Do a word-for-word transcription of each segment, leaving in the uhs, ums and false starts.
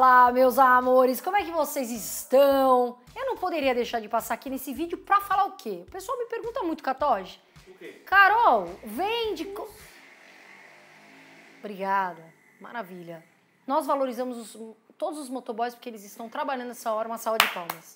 Fala, meus amores, como é que vocês estão? Eu não poderia deixar de passar aqui nesse vídeo pra falar o quê? O pessoal me pergunta muito, Catoge. O quê? Carol, vende... Co... Obrigada, maravilha. Nós valorizamos os, todos os motoboys porque eles estão trabalhando nessa hora, uma salva de palmas.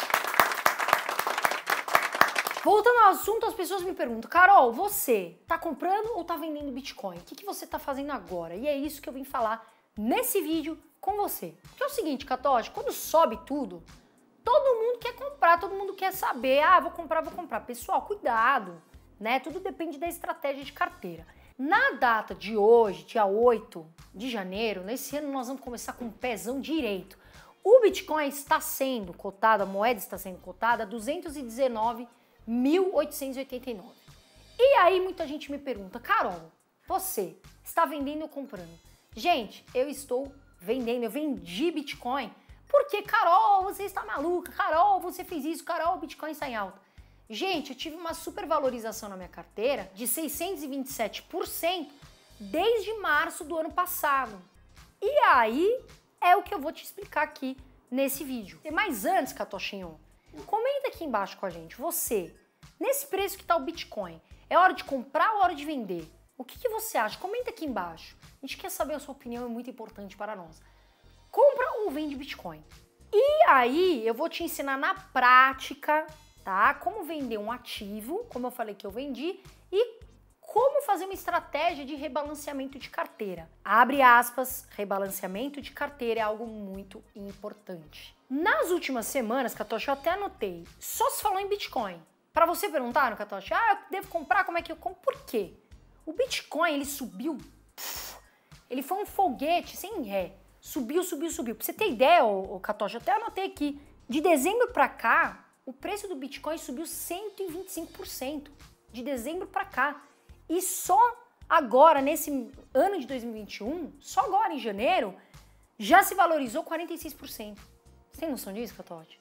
Voltando ao assunto, as pessoas me perguntam, Carol, você tá comprando ou tá vendendo Bitcoin? O que, que você tá fazendo agora? E é isso que eu vim falar nesse vídeo com você. Porque é o seguinte, Catoge, quando sobe tudo, todo mundo quer comprar, todo mundo quer saber, ah, vou comprar, vou comprar. Pessoal, cuidado, né? Tudo depende da estratégia de carteira. Na data de hoje, dia oito de janeiro, nesse ano nós vamos começar com um pezão direito. O Bitcoin está sendo cotado, a moeda está sendo cotada a duzentos e dezenove mil oitocentos e oitenta e nove. E aí muita gente me pergunta, Carol, você está vendendo ou comprando? Gente, eu estou vendendo, eu vendi Bitcoin porque, Carol, você está maluca, Carol, você fez isso, Carol, o Bitcoin está em alta. Gente, eu tive uma supervalorização na minha carteira de seiscentos e vinte e sete por cento desde março do ano passado. E aí é o que eu vou te explicar aqui nesse vídeo. Mas antes, Catochinho, comenta aqui embaixo com a gente, você, nesse preço que está o Bitcoin, é hora de comprar ou hora de vender? O que, que você acha? Comenta aqui embaixo. A gente quer saber a sua opinião, é muito importante para nós. Compra ou vende Bitcoin? E aí eu vou te ensinar na prática, tá? Como vender um ativo, como eu falei que eu vendi, e como fazer uma estratégia de rebalanceamento de carteira. Abre aspas, rebalanceamento de carteira é algo muito importante. Nas últimas semanas, Catoche, eu até anotei, só se falou em Bitcoin. Para você perguntar, no Catoche, ah, eu devo comprar, como é que eu compro? Por quê? O Bitcoin, ele subiu, pff, ele foi um foguete sem ré. Subiu, subiu, subiu. Pra você ter ideia, ô, ô Catoche, eu até anotei aqui, de dezembro pra cá, o preço do Bitcoin subiu cento e vinte e cinco por cento. De dezembro pra cá. E só agora, nesse ano de dois mil e vinte e um, só agora em janeiro, já se valorizou quarenta e seis por cento. Você tem noção disso, Catoche?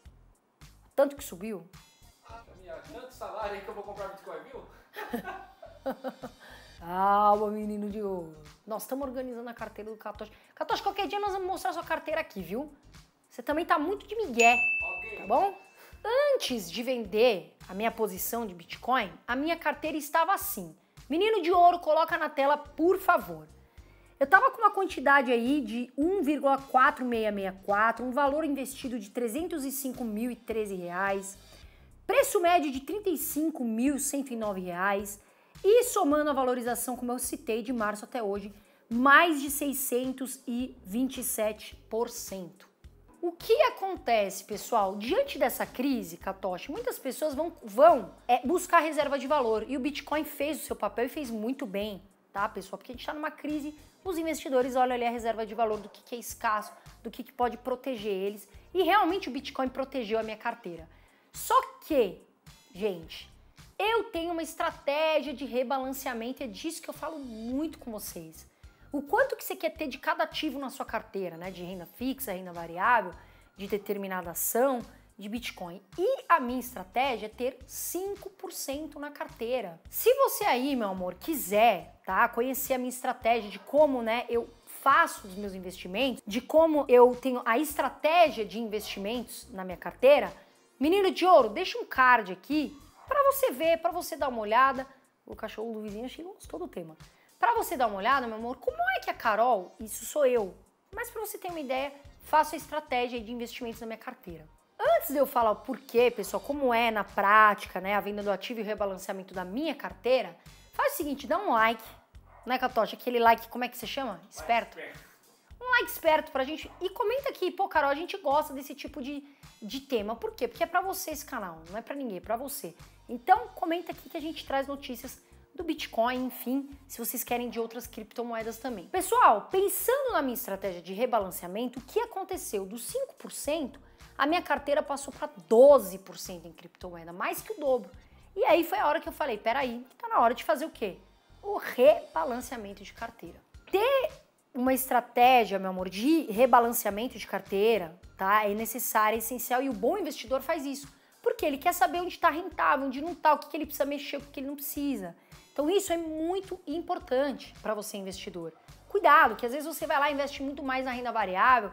Tanto que subiu? Ah, minha, tanto salário aí que eu vou comprar Bitcoin, viu? Calma, menino de ouro. Nós estamos organizando a carteira do Catoche. Catoche, qualquer dia nós vamos mostrar sua carteira aqui, viu? Você também tá muito de migué, Ok. tá bom? Antes de vender a minha posição de Bitcoin, a minha carteira estava assim. Menino de ouro, coloca na tela, por favor. Eu tava com uma quantidade aí de um vírgula quatro seis seis quatro, um valor investido de trezentos e cinco mil e treze reais, preço médio de trinta e cinco mil cento e nove reais e somando a valorização, como eu citei, de março até hoje, mais de seiscentos e vinte e sete por cento. O que acontece, pessoal? Diante dessa crise, Catoche, muitas pessoas vão, vão é, buscar reserva de valor e o Bitcoin fez o seu papel e fez muito bem, tá, pessoal? Porque a gente está numa crise, os investidores olham ali a reserva de valor, do que, que é escasso, do que, que pode proteger eles e realmente o Bitcoin protegeu a minha carteira. Só que, gente, eu tenho uma estratégia de rebalanceamento e é disso que eu falo muito com vocês. O quanto que você quer ter de cada ativo na sua carteira, né? De renda fixa, renda variável, de determinada ação, de Bitcoin. E a minha estratégia é ter cinco por cento na carteira. Se você aí, meu amor, quiser, tá? Conhecer a minha estratégia de como, né, eu faço os meus investimentos, de como eu tenho a estratégia de investimentos na minha carteira, menino de ouro, deixa um card aqui para você ver, para você dar uma olhada. O cachorro do vizinho achei que gostou do tema. Para você dar uma olhada, meu amor, como é que a Carol, isso sou eu, mas para você ter uma ideia, faço a estratégia de investimentos na minha carteira. Antes de eu falar o porquê, pessoal, como é na prática, né, a venda do ativo e o rebalanceamento da minha carteira, faz o seguinte, dá um like, né, Catoche? Aquele like, como é que você chama? Esperto? Um like esperto pra gente e comenta aqui, pô, Carol, a gente gosta desse tipo de, de tema. Por quê? Porque é pra você esse canal, não é pra ninguém, é pra você. Então, comenta aqui que a gente traz notícias do Bitcoin, enfim, se vocês querem de outras criptomoedas também. Pessoal, pensando na minha estratégia de rebalanceamento, o que aconteceu? Dos cinco por cento, a minha carteira passou para doze por cento em criptomoeda, mais que o dobro. E aí foi a hora que eu falei, peraí, tá na hora de fazer o quê? O rebalanceamento de carteira. Ter uma estratégia, meu amor, de rebalanceamento de carteira, tá? É necessário, é essencial e o bom investidor faz isso. Porque ele quer saber onde está rentável, onde não está, o que, que ele precisa mexer, o que, que ele não precisa. Então isso é muito importante para você investidor. Cuidado, que às vezes você vai lá e investe muito mais na renda variável,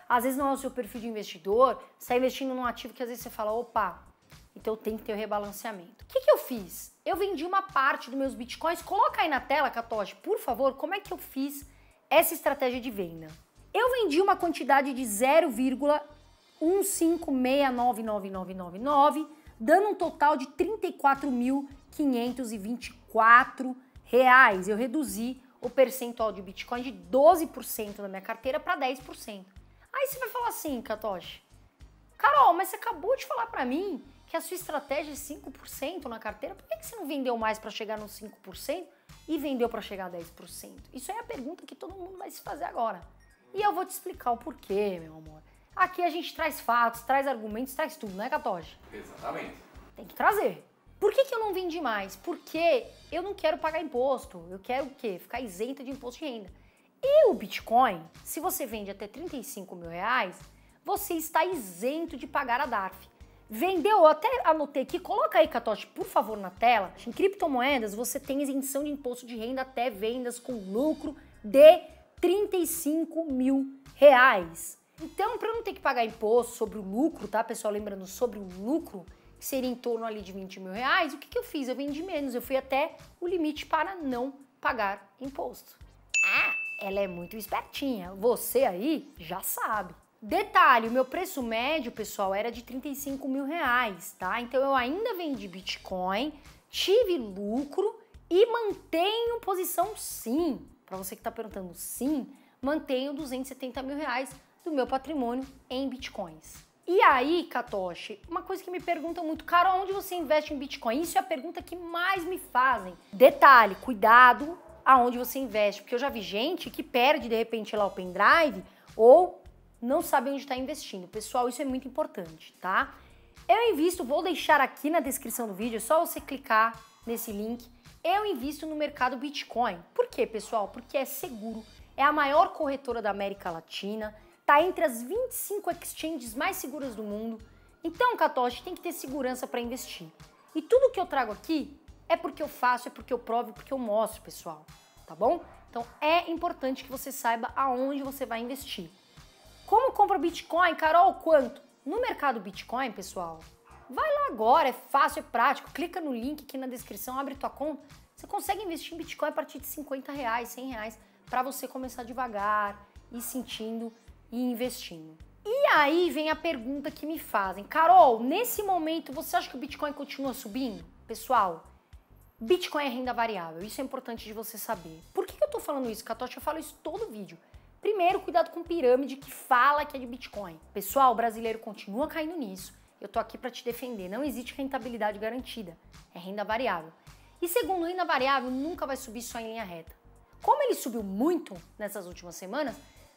às vezes não é o seu perfil de investidor, você está investindo num ativo que às vezes você fala, opa, então tem que ter o rebalanceamento. O que, que eu fiz? Eu vendi uma parte dos meus bitcoins. Coloca aí na tela, Katoshi, por favor, como é que eu fiz essa estratégia de venda. Eu vendi uma quantidade de zero vírgula um cinco seis nove nove nove nove nove, dando um total de trinta e quatro mil quinhentos e vinte e quatro reais. Eu reduzi o percentual de Bitcoin de doze por cento da minha carteira para dez por cento. Aí você vai falar assim, Katoshi, Carol, mas você acabou de falar para mim que a sua estratégia é cinco por cento na carteira, por que você não vendeu mais para chegar nos cinco por cento e vendeu para chegar a dez por cento? Isso é a pergunta que todo mundo vai se fazer agora. E eu vou te explicar o porquê, meu amor. Aqui a gente traz fatos, traz argumentos, traz tudo, né, Katoshi? Exatamente. Tem que trazer. Por que, que eu não vendi mais? Porque eu não quero pagar imposto. Eu quero o quê? Ficar isenta de imposto de renda. E o Bitcoin, se você vende até trinta e cinco mil reais, você está isento de pagar a D A R F. Vendeu, eu até anotei aqui, coloca aí, Katoshi, por favor, na tela. Em criptomoedas, você tem isenção de imposto de renda até vendas com lucro de trinta e cinco mil reais. Então, para eu não ter que pagar imposto sobre o lucro, tá, pessoal? Lembrando, sobre o lucro, que seria em torno ali de vinte mil reais, o que, que eu fiz? Eu vendi menos, eu fui até o limite para não pagar imposto. Ah, ela é muito espertinha. Você aí já sabe. Detalhe, o meu preço médio, pessoal, era de trinta e cinco mil reais, tá? Então eu ainda vendi Bitcoin, tive lucro e mantenho posição sim. Para você que está perguntando sim, mantenho duzentos e setenta mil reais do meu patrimônio em Bitcoins. E aí, Katoshi, uma coisa que me perguntam muito, Carol, onde você investe em Bitcoin? Isso é a pergunta que mais me fazem. Detalhe, cuidado aonde você investe, porque eu já vi gente que perde de repente lá o pendrive ou não sabe onde está investindo. Pessoal, isso é muito importante, tá? Eu invisto, vou deixar aqui na descrição do vídeo, é só você clicar nesse link. Eu invisto no mercado Bitcoin. Por quê, pessoal? Porque é seguro, é a maior corretora da América Latina, tá entre as vinte e cinco exchanges mais seguras do mundo. Então, Katoshi, tem que ter segurança para investir. E tudo que eu trago aqui é porque eu faço, é porque eu provo, é porque eu mostro, pessoal, tá bom? Então, é importante que você saiba aonde você vai investir. Como compra Bitcoin? Carol, quanto? No mercado Bitcoin, pessoal, vai lá agora, é fácil, é prático. Clica no link aqui na descrição, abre tua conta. Você consegue investir em Bitcoin a partir de cinquenta reais, cem reais, para você começar devagar, ir sentindo e investindo. E aí vem a pergunta que me fazem. Carol, nesse momento, você acha que o Bitcoin continua subindo? Pessoal, Bitcoin é renda variável. Isso é importante de você saber. Por que eu tô falando isso, Katoshi? Eu falo isso todo vídeo. Primeiro, cuidado com pirâmide que fala que é de Bitcoin. Pessoal, o brasileiro continua caindo nisso. Eu tô aqui para te defender. Não existe rentabilidade garantida. É renda variável. E segundo, renda variável nunca vai subir só em linha reta. Como ele subiu muito nessas últimas semanas,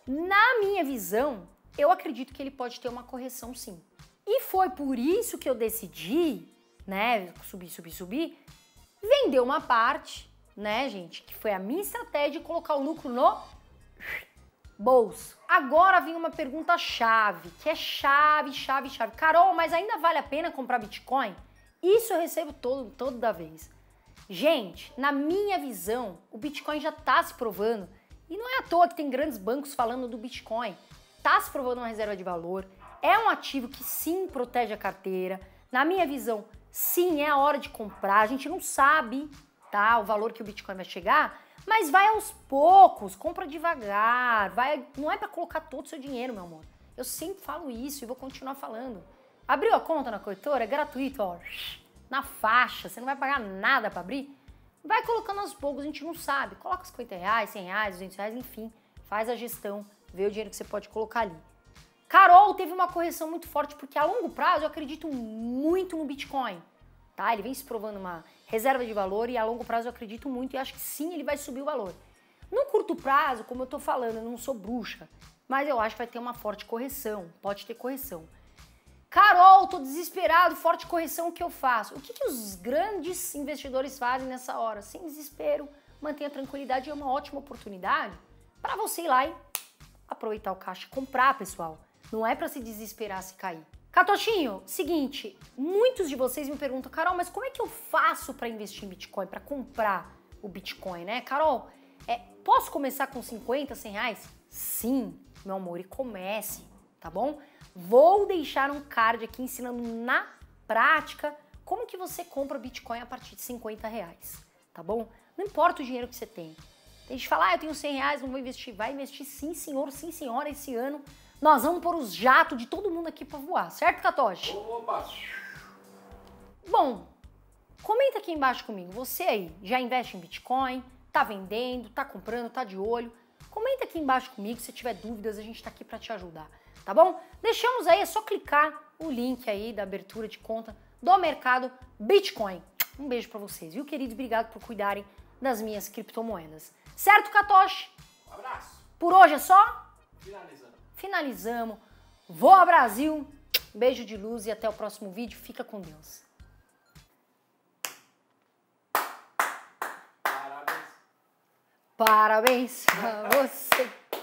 na minha visão, eu acredito que ele pode ter uma correção sim. E foi por isso que eu decidi, né, subir, subir, subir, vender uma parte, né, gente, que foi a minha estratégia de colocar o lucro no bolso. Agora vem uma pergunta chave, que é chave, chave, chave. Carol, mas ainda vale a pena comprar Bitcoin? Isso eu recebo todo, toda vez. Gente, na minha visão, o Bitcoin já está se provando. E não é à toa que tem grandes bancos falando do Bitcoin. Está se provando uma reserva de valor. É um ativo que sim protege a carteira. Na minha visão, sim, é a hora de comprar. A gente não sabe, tá, o valor que o Bitcoin vai chegar, mas vai aos poucos, compra devagar. Vai, não é para colocar todo o seu dinheiro, meu amor. Eu sempre falo isso e vou continuar falando. Abriu a conta na corretora? É gratuito, ó. Na faixa, você não vai pagar nada para abrir. Vai colocando aos poucos, a gente não sabe. Coloca cinquenta reais, cem reais, duzentos reais, enfim. Faz a gestão, vê o dinheiro que você pode colocar ali. Carol, teve uma correção muito forte, porque a longo prazo eu acredito muito no Bitcoin. Tá? Ele vem se provando uma reserva de valor e a longo prazo eu acredito muito e acho que sim, ele vai subir o valor. No curto prazo, como eu tô falando, eu não sou bruxa, mas eu acho que vai ter uma forte correção, pode ter correção. Carol, tô desesperado, forte correção, o que eu faço? O que, que os grandes investidores fazem nessa hora? Sem desespero, mantenha a tranquilidade, é uma ótima oportunidade para você ir lá e aproveitar o caixa e comprar, pessoal. Não é para se desesperar se cair. Katoshinho, seguinte, muitos de vocês me perguntam, Carol, mas como é que eu faço para investir em Bitcoin, para comprar o Bitcoin, né? Carol, é, posso começar com cinquenta, cem reais? Sim, meu amor, e comece. tá bom? Vou deixar um card aqui ensinando na prática como que você compra Bitcoin a partir de cinquenta reais, tá bom? Não importa o dinheiro que você tem. Tem gente que fala, ah, eu tenho cem reais, não vou investir. Vai investir sim, senhor, sim, senhora, esse ano. Nós vamos pôr os jatos de todo mundo aqui pra voar, certo, Catoche? Opa! Bom, comenta aqui embaixo comigo. Você aí já investe em Bitcoin? Tá vendendo? Tá comprando? Tá de olho? Comenta aqui embaixo comigo. Se tiver dúvidas, a gente tá aqui pra te ajudar, tá bom? Deixamos aí, é só clicar o link aí da abertura de conta do mercado Bitcoin. Um beijo pra vocês, viu, queridos? Obrigado por cuidarem das minhas criptomoedas. Certo, Catoche? Um abraço. Por hoje é só? Finalizando. Finalizamos. Voa Brasil. Beijo de luz e até o próximo vídeo. Fica com Deus. Parabéns. Parabéns pra você.